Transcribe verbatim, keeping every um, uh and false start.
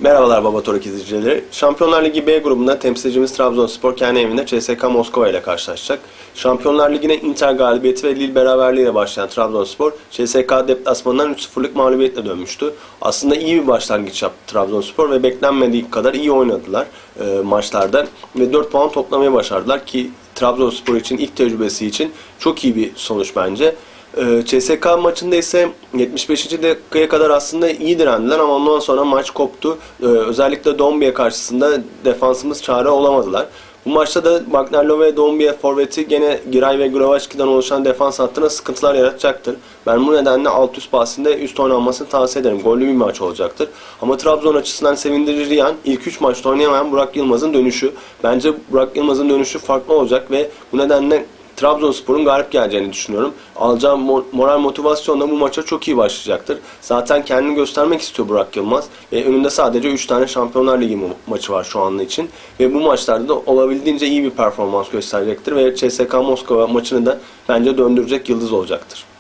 Merhabalar Baba Torak izleyicileri. Şampiyonlar Ligi B grubunda temsilcimiz Trabzonspor kendi evinde C S K A Moskova ile karşılaşacak. Şampiyonlar Ligi'ne Inter galibiyeti ve Lille beraberliğiyle başlayan Trabzonspor, C S K A deplasmanından üç sıfırlık mağlubiyetle dönmüştü. Aslında iyi bir başlangıç yaptı Trabzonspor ve beklenmediği kadar iyi oynadılar e, maçlarda ve dört puan toplamayı başardılar ki Trabzonspor için ilk tecrübesi için çok iyi bir sonuç bence. C S K A maçında ise yetmiş beşinci dakikaya kadar aslında iyi direndiler ama ondan sonra maç koptu. Özellikle Dombi'ye karşısında defansımız çare olamadılar. Bu maçta da Magnerlo ve Dombi'ye forveti gene Giray ve Gravaşki'den oluşan defans hattına sıkıntılar yaratacaktır. Ben bu nedenle alt üst bahsinde üst oynanmasını tavsiye ederim. Gollü bir maç olacaktır. Ama Trabzon açısından sevindirici yan ilk üç maçta oynayamayan Burak Yılmaz'ın dönüşü. Bence Burak Yılmaz'ın dönüşü farklı olacak ve bu nedenle Trabzonspor'un galip geleceğini düşünüyorum. Alacağı moral motivasyonla bu maça çok iyi başlayacaktır. Zaten kendini göstermek istiyor Burak Yılmaz. Ve önünde sadece üç tane Şampiyonlar Ligi maçı var şu anda için. Ve bu maçlarda da olabildiğince iyi bir performans gösterecektir. Ve C S K A Moskova maçını da bence döndürecek yıldız olacaktır.